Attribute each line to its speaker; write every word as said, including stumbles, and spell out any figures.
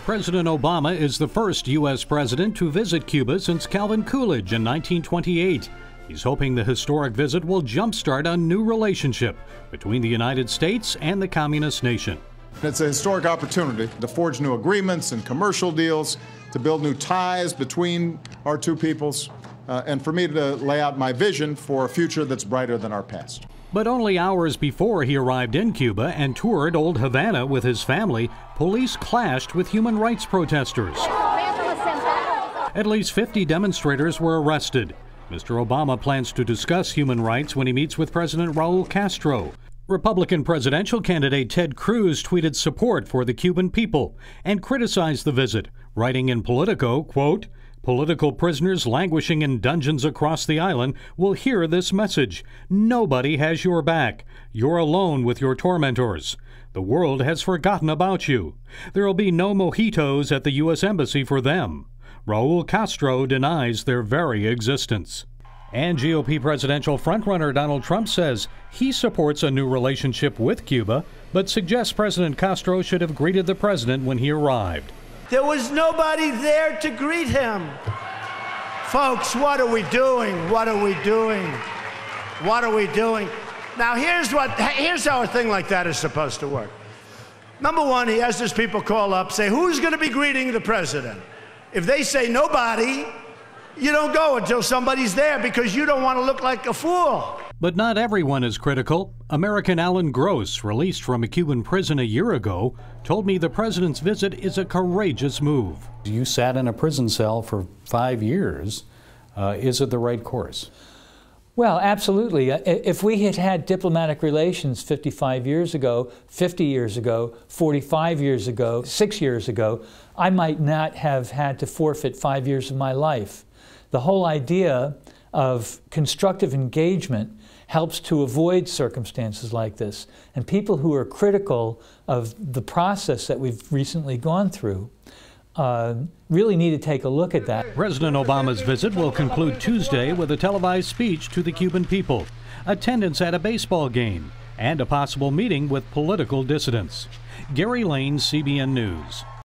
Speaker 1: President Obama is the first U S president to visit Cuba since Calvin Coolidge in nineteen twenty-eight. He's hoping the historic visit will jumpstart a new relationship between the United States and the communist nation.
Speaker 2: It's a historic opportunity to forge new agreements and commercial deals, to build new ties between our two peoples, uh, and for me to lay out my vision for a future that's brighter than our past.
Speaker 1: But only hours before he arrived in Cuba and toured Old Havana with his family, police clashed with human rights protesters. At least fifty demonstrators were arrested. Mister Obama plans to discuss human rights when he meets with President Raoul Castro. Republican presidential candidate Ted Cruz tweeted support for the Cuban people and criticized the visit, writing in Politico, quote, "Political prisoners languishing in dungeons across the island will hear this message. Nobody has your back. You're alone with your tormentors. The world has forgotten about you. There'll be no mojitos at the U S Embassy for them." Raul Castro denies their very existence. And G O P presidential frontrunner Donald Trump says he supports a new relationship with Cuba, but suggests President Castro should have greeted the president when he arrived.
Speaker 3: There was nobody there to greet him. Folks, what are we doing? What are we doing? What are we doing? Now, here's what, here's how a thing like that is supposed to work. Number one, he has his people call up, say, who's going to be greeting the president? If they say nobody, you don't go until somebody's there because you don't want to look like a fool.
Speaker 1: But not everyone is critical. American Alan Gross, released from a Cuban prison a year ago, told me the president's visit is a courageous move. You sat in a prison cell for five years. Uh, is it the right course?
Speaker 4: Well, absolutely. If we had had diplomatic relations fifty-five years ago, fifty years ago, forty-five years ago, six years ago, I might not have had to forfeit five years of my life. The whole idea of constructive engagement helps to avoid circumstances like this. And people who are critical of the process that we've recently gone through uh, really need to take a look at that.
Speaker 1: President Obama's visit will conclude Tuesday with a televised speech to the Cuban people, attendance at a baseball game, and a possible meeting with political dissidents. Gary Lane, C B N News.